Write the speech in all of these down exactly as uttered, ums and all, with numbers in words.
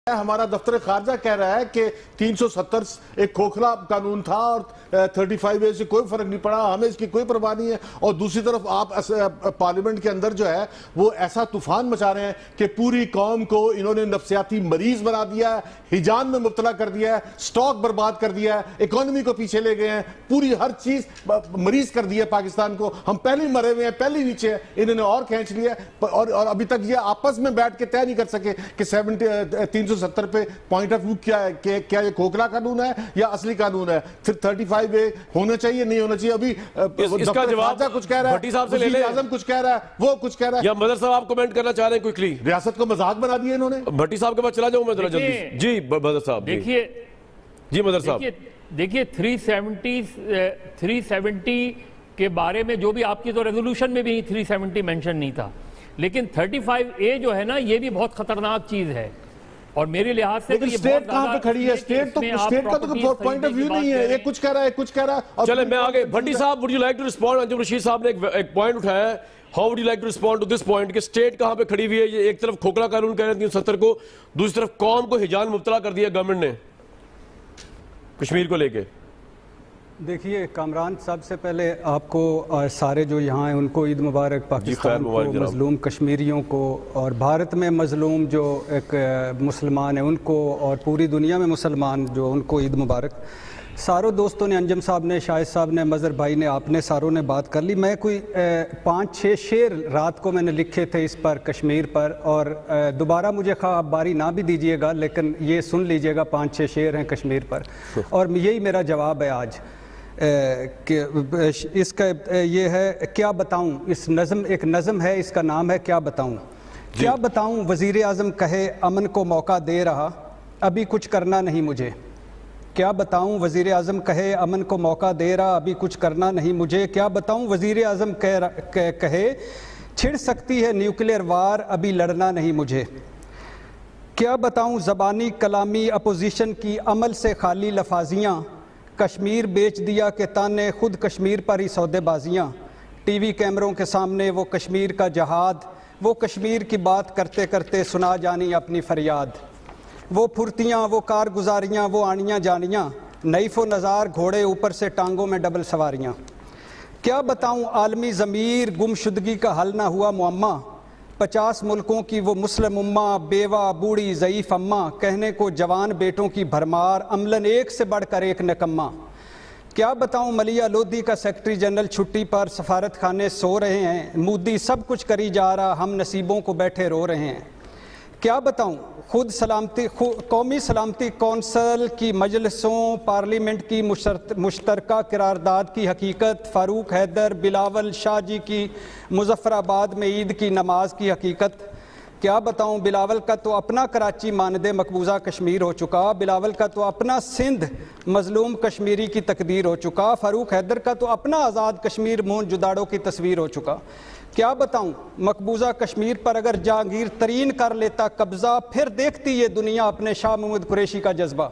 ہمارا دفتر خارجہ کہہ رہا ہے کہ تین سو ستر ایک کھوکھلا قانون تھا اور تھرٹی فائیو اے سے کوئی فرق نہیں پڑا، ہمیں اس کی کوئی پرواہ نہیں ہے. اور دوسری طرف آپ پارلیمنٹ کے اندر جو ہے وہ ایسا طوفان مچا رہے ہیں کہ پوری قوم کو انہوں نے نفسیاتی مریض بنا دیا ہے، ہجان میں مبتلا کر دیا ہے، سٹاک برباد کر دیا ہے، اکانومی کو پیچھے لے گئے ہیں، پوری ہر چیز مریض کر دیا ہے پاکستان کو. ہم پہلے ہی مرے ہوئے ہیں، پہلے ہی نیچے ہیں، انہوں نے اور کھینچ لیا اور اور ابھی تک یہ آپس میں بیٹھ کے طے نہیں کر سکے کہ سیونٹی تین سو ستر پہ پوائنٹ آف ویو کیا ہے، کہ کیا یہ کھوکھلا قانون ہے یا اصلی قانون ہے. پھر تھرٹی فائیو اے ہونا چاہیے نہیں ہونا چاہیے. ابھی اس کا جواب کچھ کہہ رہا ہے، بھٹی صاحب سے لے لیں، وزیر اعظم کچھ کہہ رہا ہے، وہ کچھ کہہ رہا ہے. یا مدر صاحب آپ کمنٹ کرنا چاہ رہے ہیں کوئکلی؟ ریاست کو مذاق بنا دیا انہوں نے. بھٹی صاحب کے پاس چلا جاؤں میں ذرا جلدی. جی مدر صاحب. دیکھیے جی مدر صاحب دیکھیے تھری سیونٹی تھری سیونٹی کے بارے میں جو بھی آپ کی تو ریزولوشن میں بھی تھری سیونٹی مینشن نہیں تھا، لیکن تھرٹی فائیو اے جو ہے نا یہ بھی بہت خطرناک چیز ہے. اور میرے لحاظ سے سٹیٹ کہاں پہ کھڑی ہے؟ سٹیٹ تو سٹیٹ کا تو پوائنٹ آف ویو نہیں ہے، یہ کچھ کہہ رہا ہے کچھ کہہ رہا ہے. چلے میں آگے. بھٹی صاحب would you like to respond؟ انجم رشید صاحب نے ایک پوائنٹ اٹھایا ہے. How would you like to respond to this point کہ سٹیٹ کہاں پہ کھڑی ہوئی ہے؟ یہ ایک طرف کھوکھلا قانون کہہ رہے ہیں تین سو ستر کو، دوسری طرف قوم کو ہجان مبتلا کر دیا گورنمنٹ نے کشمیر کو لے کے. دیکھیے کامران، سب سے پہلے آپ کو سارے جو یہاں ہیں ان کو عید مبارک، پاکستان کو، مظلوم کشمیریوں کو، اور بھارت میں مظلوم جو ایک مسلمان ہیں ان کو، اور پوری دنیا میں مسلمان جو ان کو عید مبارک. ساروں دوستوں نے، انجم صاحب نے، شاہد صاحب نے، مظہر بھائی نے، آپ نے ساروں نے بات کر لی. میں کوئی پانچ چھ شعر رات کو میں نے لکھے تھے اس پر، کشمیر پر، اور دوبارہ مجھے خواہ آپ باری نہ بھی دیجئے گا لیکن یہ سن لیجئے گا. پانچ چھ شعر ہیں کشمیر پر اور یہی میرا جواب ہے آج. کہ اس کا یہ ہے کیا بتاؤں. اس نظم ایک نظم ہے، اس کا نام ہے کیا بتاؤں. کیا بتاؤں وزیر اعظم کہے امن کو موقع دے رہا، ابھی کچھ کرنا نہیں مجھے. کیا بتاؤں وزیر اعظم کہے امن کو موقع دے رہا، ابھی کچھ کرنا نہیں مجھے. کیا بتاؤں وزیر اعظم کہے چھڑ سکتی ہے نیوکلیئر وار، ابھی لڑنا نہیں مجھے. کیا بتاؤں زبانی کلامی اپوزیشن کی عمل سے خالی لفاظیاں، کشمیر بیچ دیا کہ تانے خود کشمیر پر ہی سودے بازیاں. ٹی وی کیمروں کے سامنے وہ کشمیر کا جہاد، وہ کشمیر کی بات کرتے کرتے سنا جانی اپنی فریاد. وہ پھرتیاں، وہ کارگزاریاں، وہ آنیاں جانیاں، نئیف و نظار گھوڑے اوپر سے ٹانگوں میں ڈبل سواریاں. کیا بتاؤں عالمی ضمیر گمشدگی کا حل نہ ہوا معمہ، پچاس ملکوں کی وہ مسلم امہ، بیوہ بوڑھی ضعیف اماں، کہنے کو جوان بیٹوں کی بھرمار، عملاً ایک سے بڑھ کر ایک نکمہ. کیا بتاؤں ملیہ لودھی کا سیکرٹری جنرل چھٹی پر، سفارت خانے سو رہے ہیں، مودی سب کچھ کری جا رہا، ہم نصیبوں کو بیٹھے رو رہے ہیں. کیا بتاؤں خود سلامتی قومی سلامتی کونسل کی مجلسوں، پارلیمنٹ کی مشترکہ قرارداد کی حقیقت، فاروق حیدر، بلاول شاہ جی کی مظفر آباد میں عید کی نماز کی حقیقت. کیا بتاؤں بلاول کا تو اپنا کراچی ماند مقبوضہ کشمیر ہو چکا، بلاول کا تو اپنا سندھ مظلوم کشمیری کی تقدیر ہو چکا، فاروق حیدر کا تو اپنا آزاد کشمیر مون جداڑوں کی تصویر ہو چکا. کیا بتاؤں مقبوضہ کشمیر پر اگر جہانگیر ترین کر لیتا قبضہ، پھر دیکھتی یہ دنیا اپنے شاہ محمود قریشی کا جذبہ.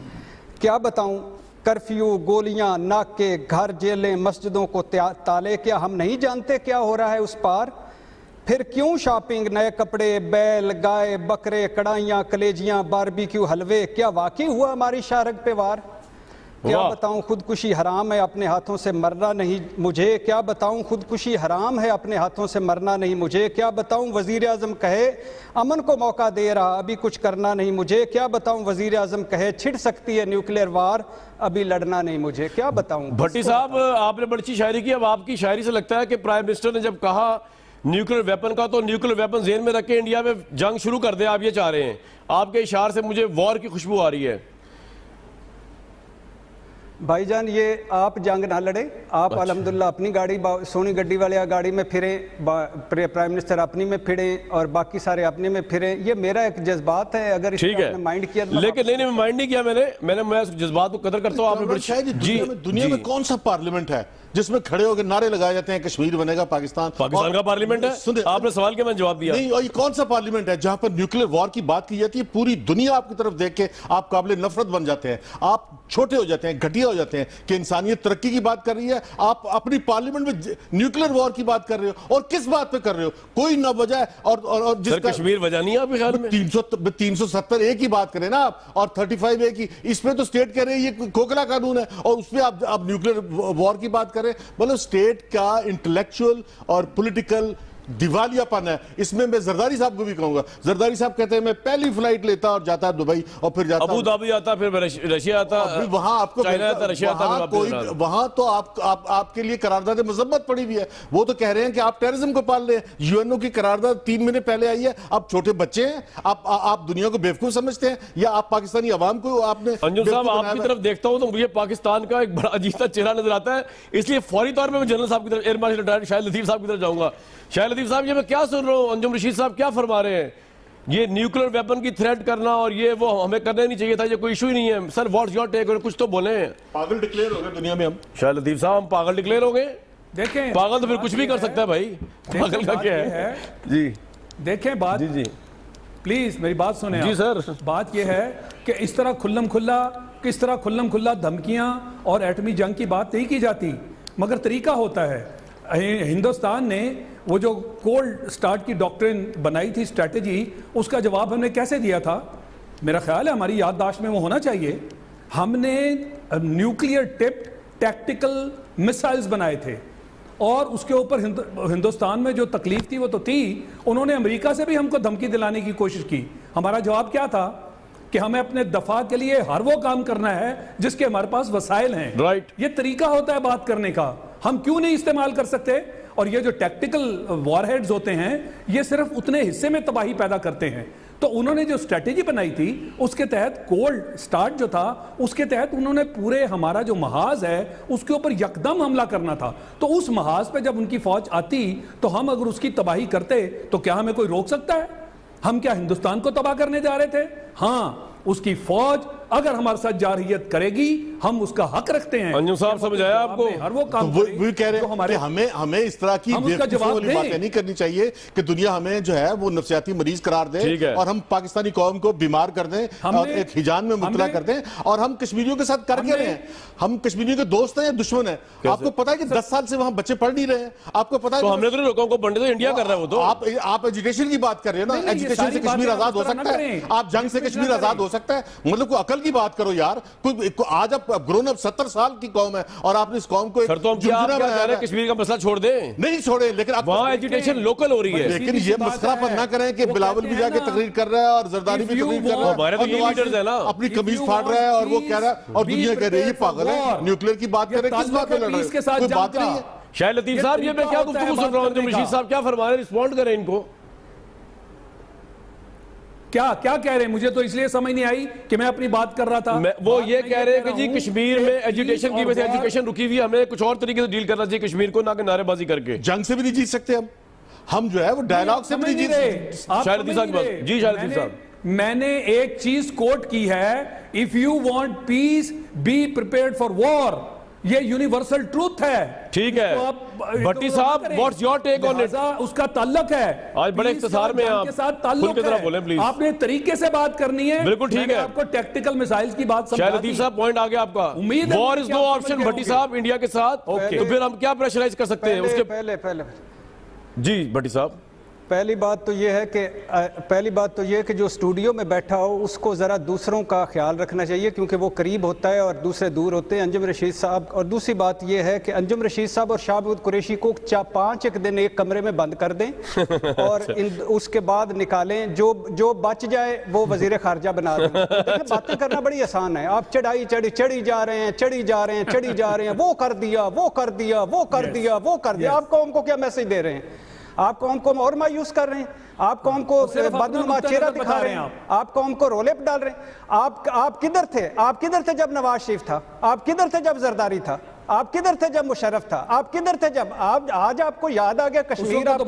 کیا بتاؤں کرفیو، گولیاں، ناکے، گھر، جیلیں، مسجدوں کو تالے، کیا ہم نہیں جانتے کیا ہو رہا ہے اس پار. پھر کیوں شاپنگ، نئے کپڑے، بیل، گائے، بکرے، کڑائیاں، کلیجیاں، باربیکیو، حلوے، کیا واقعی ہوا ہماری شارگ پہ وار. کیا بتاؤں خودکشی حرام ہے اپنے ہاتھوں سے مرنا نہیں مجھے. کیا بتاؤں خودکشی حرام ہے اپنے ہاتھوں سے مرنا نہیں مجھے. کیا بتاؤں وزیر اعظم کہے امن کو موقع دے رہا، ابھی کچھ کرنا نہیں مجھے. کیا بتاؤں وزیر اعظم کہے چھڑ سکتی ہے نیوکلیئر وار، ابھی لڑنا نہیں مجھے. کیا بتاؤں. بھٹی صاحب آپ نے بڑی اچھی شاعری کی. اب آپ کی شاعری سے لگتا ہے کہ پرائم منسٹر نے جب کہا نیوکلیئر ویپن کا تو نیوکلیئر ویپن ذہن میں رکھ کے انڈیا میں جنگ شروع کر دیں، آپ یہ چاہ رہے ہیں. آپ کے اشعار سے مجھے وار کی خوشبو آ رہی ہے. بھائی جان یہ آپ جنگ نہ لڑے، آپ الحمدللہ اپنی گاڑی سونی گڈی والے گاڑی میں پھریں، پرائم منسٹر اپنی میں پھریں اور باقی سارے اپنے میں پھریں. یہ میرا ایک جذبات ہے، اگر اس ٹھیک ہے مائنڈ کیا لیکن نہیں نہیں میں مائنڈ نہیں کیا. میں نے میں نے میں جذبات کو قدر کرتا ہوں. آپ نے شاید دنیا میں کون سا پارلیمنٹ ہے جس میں کھڑے ہو کے نعرے لگائے جاتے ہیں کشمیر بنے گا پاکستان. پاکستان کا پارلیمنٹ ہے, آپ نے سوال کے میں جواب دیا. نہیں, اور یہ کون سا پارلیمنٹ ہے جہاں پر نیوکلیر وار کی بات کی جاتی ہے؟ پوری دنیا آپ کی طرف دیکھ کے آپ قابل نفرت بن جاتے ہیں, آپ چھوٹے ہو جاتے ہیں, گھٹیا ہو جاتے ہیں کہ انسانیت ترقی کی بات کر رہی ہے, آپ اپنی پارلیمنٹ میں نیوکلیر وار کی بات کر رہے ہو, اور کس بات پہ کر رہے ہو؟ کوئی نہ وجہ. اور جس کا کشمیر وجہ نہیں ہے آپ کے خیال میں؟ تین سو ستر اے کی بات کریں نا آپ, اور تھرٹی فائیو اے کی, اس پہ تو اسٹیٹ کہہ رہے ہیں یہ کھوکھلا قانون ہے, اور اس پہ آپ آپ نیوکلیر وار کی بات کریں. مطلب اسٹیٹ کا انٹلیکچوئل اور پولیٹیکل دیوالیہ پن ہے. اس میں میں زرداری صاحب کو بھی کہوں گا. زرداری صاحب کہتے ہیں میں پہلی فلائٹ لیتا اور جاتا دبئی, اور پھر جاتا ابو دھابی آتا, پھر رشیا آتا, وہاں آپ کو چائنا آتا, رشیا آتا, کوئی وہاں تو آپ آپ کے لیے قرارداد مذمت پڑی ہوئی ہے. وہ تو کہہ رہے ہیں کہ آپ ٹیررزم کو پال رہے ہیں. یو این او کی قرارداد تین مہینے پہلے آئی ہے. آپ چھوٹے بچے ہیں, آپ آپ دنیا کو بیوقوف سمجھتے ہیں, یا آپ پاکستانی عوام کو آپ نے؟ انجم صاحب, آپ کی طرف دیکھتا ہوں تو مجھے پاکستان کا ایک بڑا عجیب سا چہرہ نظر آتا ہے, اس لیے فوری طور پہ میں جنرل صاحب کی طرف, air marshal retired Shahid Latif صاحب کی طرف جاؤں گا. شاہد لطیف صاحب, یہ میں کیا سن رہا ہوں, انجم رشید صاحب کیا فرما رہے ہیں؟ یہ نیوکلیر ویپن کی تھریٹ کرنا اور یہ وہ ہمیں کرنا نہیں چاہیے تھا, یہ کوئی ایشو ہی نہیں ہے. سر واٹس یور ٹیک, کچھ تو بولیں. پاگل ڈکلیئر ہو گئے دنیا میں ہم. شاہد لطیف صاحب, ہم پاگل ڈکلیئر ہو گئے؟ دیکھیں, پاگل تو پھر کچھ بھی کر سکتا ہے بھائی, پاگل کا کیا ہے؟ جی دیکھیں بات, جی جی پلیز میری بات سنیں. جی سر, بات یہ ہے کہ اس طرح کھلم کھلا کس طرح کھلم کھلا دھمکیاں اور ایٹمی جنگ کی بات نہیں کی جاتی, مگر طریقہ ہوتا ہے. ہندوستان نے وہ جو کولڈ سٹارٹ کی ڈاکٹرن بنائی تھی, اسٹریٹجی, اس کا جواب ہم نے کیسے دیا تھا؟ میرا خیال ہے ہماری یادداشت میں وہ ہونا چاہیے. ہم نے نیوکلیئر ٹپ ٹیکٹیکل میسائلز بنائے تھے, اور اس کے اوپر ہندوستان میں جو تکلیف تھی وہ تو تھی, انہوں نے امریکہ سے بھی ہم کو دھمکی دلانے کی کوشش کی. ہمارا جواب کیا تھا کہ ہمیں اپنے دفاع کے لیے ہر وہ کام کرنا ہے جس کے ہمارے پاس وسائل ہیں. رائٹ, یہ طریقہ ہوتا ہے بات کرنے کا, ہم کیوں نہیں استعمال کر سکتے؟ اور یہ جو ٹیکٹیکل وار ہیڈز ہوتے ہیں یہ صرف اتنے حصے میں تباہی پیدا کرتے ہیں. تو انہوں نے جو اسٹریٹجی بنائی تھی اس کے تحت, کولڈ سٹارٹ جو تھا اس کے تحت انہوں نے پورے ہمارا جو محاذ ہے اس کے اوپر یکدم حملہ کرنا تھا. تو اس محاذ پہ جب ان کی فوج آتی تو ہم اگر اس کی تباہی کرتے تو کیا ہمیں کوئی روک سکتا ہے؟ ہم کیا ہندوستان کو تباہ کرنے جا رہے تھے؟ ہاں, اس کی فوج اگر ہمارے ساتھ جارحیت کرے گی ہم اس کا حق رکھتے ہیں. انجم صاحب سمجھ آیا آپ کو؟ ہر وہ کام وہ کہہ رہے ہیں کہ ہمیں ہمیں اس طرح کی بیوقوفی والی باتیں نہیں کرنی چاہیے کہ دنیا ہمیں جو ہے وہ نفسیاتی مریض قرار دے اور ہم پاکستانی قوم کو بیمار کر دیں اور ایک ہجان میں مبتلا کر دیں. اور ہم کشمیریوں کے ساتھ کر کے رہے ہیں, ہم کشمیریوں کے دوست ہیں یا دشمن ہیں؟ آپ کو پتا ہے کہ دس سال سے وہاں بچے پڑھ نہیں رہے ہیں. آپ کو پتا ہے ہم نے تو لوگوں کو بنڈے تو انڈیا کر رہا ہے. وہ تو آپ آپ ایجوکیشن کی بات کر رہے ہیں نا, ایجوکیشن سے کشمیر آزاد ہو سکتا ہے, آپ جنگ سے کشمیر آزاد ہو سکتا ہے. مطلب کوئی عقل کی بات کرو یار. آج اب گرون اپ ستر سال کی قوم ہے اور آپ نے اس قوم کو کشمیر کا مسئلہ چھوڑ دیں. نہیں چھوڑے, لیکن وہاں ایجوکیشن لوکل ہو رہی ہے. لیکن یہ مسئلہ پر نہ کریں کہ بلاول بھی جا کے تقریر کر رہا ہے اور زرداری بھی تقریر کر رہا ہے, اپنی قمیض پھاڑ رہا ہے اور وہ کہہ رہا ہے اور دنیا کہہ رہی ہے یہ پاگل ہے. نیوکلیر کی بات کریں, کس بات پہ لڑ رہے ہیں؟ کوئی بات نہیں ہے. شاہد لطیف صاحب, یہ میں کیا گفتگو سن رہا ہوں, انجم رشید صاحب کیا فرما رہے ہیں, رسپونڈ کریں ان کو. کیا کیا کہہ رہے ہیں؟ مجھے تو اس لیے سمجھ نہیں آئی کہ میں اپنی بات کر رہا تھا. وہ یہ کہہ رہے ہیں کہ جی کشمیر میں ایجوکیشن کی وجہ سے ایجوکیشن رکی ہوئی, ہمیں کچھ اور طریقے سے ڈیل کرنا چاہیے کشمیر کو, نہ کہ نعرے بازی کر کے. جنگ سے بھی نہیں جیت سکتے ہم, ہم جو ہے وہ ڈائیلاگ سے بھی نہیں جیت سکتے. شاہد لطیف صاحب, جی شاہد لطیف صاحب, میں نے ایک چیز کوٹ کی ہے, if you want peace be prepared for war. یہ یونیورسل ٹروتھ ہے. ٹھیک ہے بھٹی صاحب, what's your take on it? اس کا تعلق ہے آج بڑے اختصار میں آپ کھل کے ذرا بولیں پلیز. آپ نے طریقے سے بات کرنی ہے. بالکل ٹھیک ہے, آپ کو ٹیکٹیکل میسائلز کی بات سمجھا دی. شاہد لطیف صاحب پوائنٹ آ گیا آپ کا. وار از نو آپشن بھٹی صاحب انڈیا کے ساتھ, تو پھر ہم کیا پریشرائز کر سکتے ہیں اس کے پہلے پہلے جی بھٹی صاحب. پہلی بات تو یہ ہے کہ پہلی بات تو یہ کہ جو اسٹوڈیو میں بیٹھا ہو اس کو ذرا دوسروں کا خیال رکھنا چاہیے کیونکہ وہ قریب ہوتا ہے اور دوسرے دور ہوتے ہیں. انجم رشید صاحب, اور دوسری بات یہ ہے کہ انجم رشید صاحب اور شاہبود قریشی کو پانچ ایک دن ایک کمرے میں بند کر دیں اور اس کے بعد نکالیں. جو جو بچ جائے وہ وزیر خارجہ بنا دیں. باتیں کرنا بڑی آسان ہے, آپ چڑھائی چڑھی چڑھی جا رہے ہیں چڑھی جا رہے ہیں چڑھی جا رہے ہیں وہ کر دیا وہ کر دیا وہ کر دیا وہ کر دیا. آپ قوم کو کیا میسج دے رہے ہیں؟ آپ قوم کو اور مایوس کر رہے ہیں, آپ قوم کو بدنما چہرہ دکھا رہے ہیں, آپ قوم کو رولے پہ ڈال رہے ہیں. آپ آپ کدھر تھے آپ کدھر تھے جب نواز شریف تھا؟ آپ کدھر تھے جب زرداری تھا؟ آپ کدھر تھے جب مشرف تھا؟ آپ کدھر تھے جب آپ آج آپ کو یاد آ گیا کشمیر؟ آپ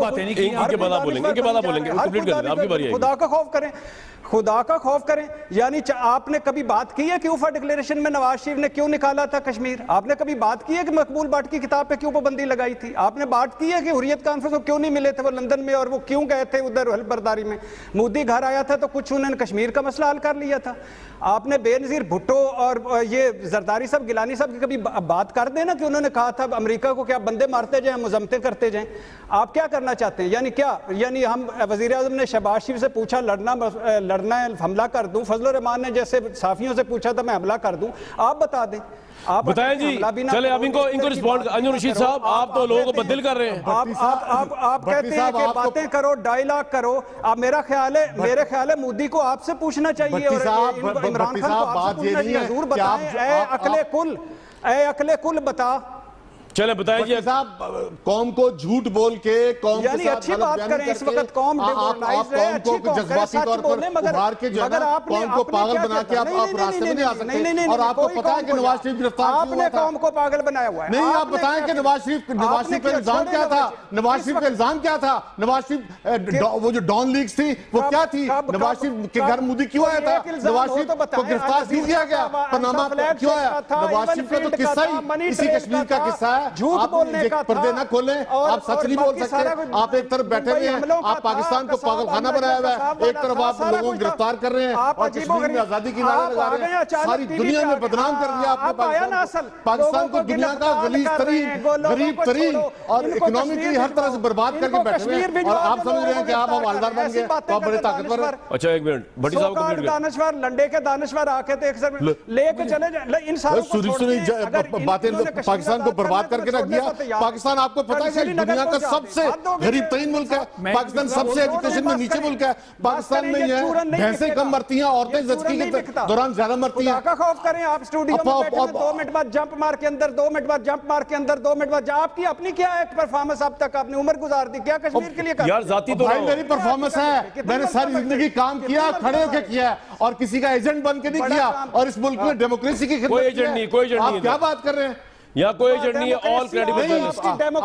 خدا کا خوف کریں، خدا کا خوف کریں. یعنی آپ نے کبھی بات کی ہے کہ اوفا ڈکلیریشن میں نواز شریف نے کیوں نکالا تھا کشمیر؟ آپ نے کبھی بات کی ہے کہ مقبول بٹ کی کتاب پہ کیوں پابندی لگائی تھی؟ آپ نے بات کی ہے کہ حریت کانفرنس کو کیوں نہیں ملے تھے وہ لندن میں، اور وہ کیوں گئے تھے ادھر حلف برداری میں؟ مودی گھر آیا تھا تو کچھ انہوں نے کشمیر کا مسئلہ حل کر لیا تھا. آپ نے بے نظیر بھٹو اور یہ زرداری صاحب گیلانی صاحب کی کبھی بات کر دیں نا کہ انہوں نے کہا تھا امریکہ کو کہ آپ بندے مارتے جائیں، مذمتیں کرتے جائیں. آپ کیا کرنا چاہتے ہیں؟ یعنی کیا یعنی ہم وزیر اعظم نے شہباز شریف سے پوچھا لڑنا لڑنا ہے حملہ کر دوں، فضل الرحمان نے جیسے صحافیوں سے پوچھا تھا میں حملہ کر دوں. آپ بتا دیں، آپ بتائیں جی. چلے اب ان کو ان کو رسپونڈ. انجم رشید صاحب آپ تو لوگوں کو بدل کر رہے ہیں. آپ آپ آپ کہتے ہیں کہ باتیں کرو، ڈائیلاگ کرو. آپ میرا خیال ہے میرے خیال ہے مودی کو آپ سے پوچھنا چاہیے اور عمران خان کو آپ سے پوچھنا چاہیے. حضور بتائیں اے عقل کل، اے عقل کل بتا. چلے بتائیں جی صاحب قوم کو جھوٹ بول کے قوم کے یعنی اچھی بات کریں. اس وقت قوم ڈیمورلائز ہے، اچھی قوم جذباتی طور پر ابھار کے جو ہے قوم کو پاگل بنا کے آپ راستے میں نہیں آ سکتے. اور آپ کو پتا ہے کہ نواز شریف گرفتار کیوں ہوا تھا؟ آپ نے قوم کو پاگل بنایا ہوا ہے. نہیں آپ بتائیں کہ نواز شریف نواز شریف کا الزام کیا تھا؟ نواز شریف کا الزام کیا تھا؟ نواز شریف وہ جو ڈان لیگز تھی وہ کیا تھی؟ نواز شریف کے گھر مودی کیوں آیا تھا؟ نواز شریف کو گرفتار کیوں کیا گیا؟ پاناما کیوں آیا؟ نواز شریف کا تو قصہ ہی اسی کشمیر کا قصہ ہے. جھوٹ بولنے پردے نہ کھولیں، آپ سچ نہیں بول سکتے. آپ ایک طرف بیٹھے ہوئے ہیں، آپ پاکستان کو پاگل خانہ بنایا ہوا ہے، ایک طرف آپ لوگوں کو گرفتار کر رہے ہیں اور کشمیر میں آزادی کی نعرے لگا رہے ہیں. ساری دنیا میں بدنام کر دیا آپ نے پاکستان کو. پاکستان کو دنیا کا غلیظ ترین، غریب ترین اور اکنامکلی ہر طرح سے برباد کر کے بیٹھے ہوئے ہیں. اور آپ سمجھ رہے ہیں کہ آپ حوالدار بن گئے تو آپ بڑے طاقتور ہیں. اچھا ایک منٹ بھٹی صاحب کو دانشور لنڈے کے دانشور آ کے ایک سر لے کے چلے جائیں. ان ساروں کو چھوڑ باتیں پاکستان کو برباد کر کے رکھ دیا. پاکستان آپ کو پتا ہے کہ دنیا کا سب سے غریب ترین ملک ہے. پاکستان سب سے ایجوکیشن میں نیچے ملک ہے. پاکستان میں یہ بھینسیں کم مرتی ہیں، عورتیں زچگی کے دوران زیادہ مرتی ہیں. خدا کا خوف کریں. آپ اسٹوڈیو میں بیٹھے ہیں دو منٹ بعد جمپ مار کے اندر، دو منٹ بعد جمپ مار کے اندر، دو منٹ بعد آپ کی اپنی کیا ایک پرفارمنس اب تک آپ نے عمر گزار دی کیا کشمیر کے لیے کر؟ یار ذاتی تو بھائی میری پرفارمنس ہے، میں نے ساری زندگی کام کیا، کھڑے ہو کے کیا ہے اور کسی کا ایجنٹ بن کے نہیں کیا. اور اس ملک میں ڈیموکریسی کی کوئی ایجنٹ نہیں، کوئی ایجنٹ نہیں. آپ کیا بات کر رہے ہیں؟ یہاں کوئی ایجنٹ نہیں ہے. All credible.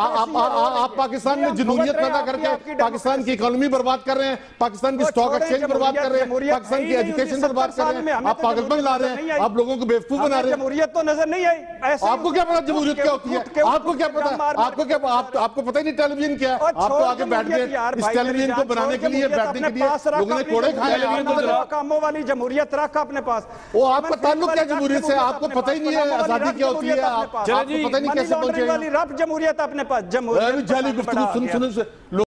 آپ پاکستان میں جنونیت پیدا کر کے پاکستان کی اکانومی برباد کر رہے ہیں، پاکستان کی سٹاک ایکسچینج برباد کر رہے ہیں، پاکستان کی ایجوکیشن برباد کر رہے ہیں. آپ پاگل بن لا رہے ہیں، آپ لوگوں کو بیوقوف بنا رہے ہیں. جمہوریت تو نظر نہیں آئی. آپ کو کیا پتا جمہوریت کیا ہوتی ہے؟ آپ کو کیا پتا؟ آپ کو کیا آپ کو پتہ ہی نہیں ٹیلی ویژن کیا ہے؟ آپ تو آگے بیٹھ گئے اس ٹیلی ویژن کو بنانے کے لیے، بیٹھنے کے لیے لوگوں نے کوڑے کھائے. کاموں والی جمہوریت رکھ اپنے پاس. وہ آپ کا تعلق کیا جمہوریت سے؟ آپ کو پتہ ہی نہیں ہے آزادی کیا ہوتی ہے. آپ کو پتہ نہیں کیسے والی رب جمہوریت اپنے پاس. جمہوریت جعلی گفتگو سن سن سے